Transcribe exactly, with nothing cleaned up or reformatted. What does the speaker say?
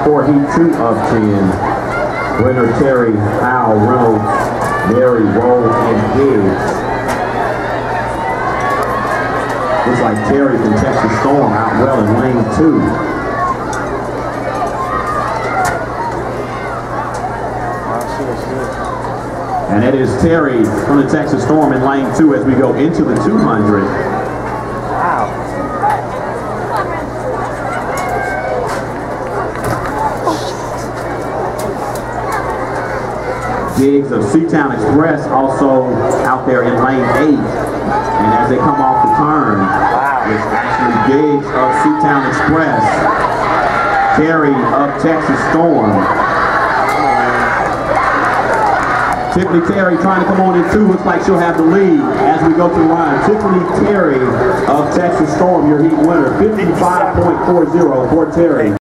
for heat two of ten. Winner Terry, Howell, Reynolds, Mary, Roll, and Higgs. Looks like Terry from Texas Storm out well in lane two. And it is Terry from the Texas Storm in lane two as we go into the two hundred. Wow. Diggs of Seatown Express also out there in lane eight. And as they come off the turn, Wow. it's actually Diggs of Seatown Express, Terry of Texas Storm. Tiffany Terry trying to come on in two. Looks like she'll have the lead as we go through the line. Tiffany Terry of Texas Storm, your heat winner, fifty-five point four zero for Terry.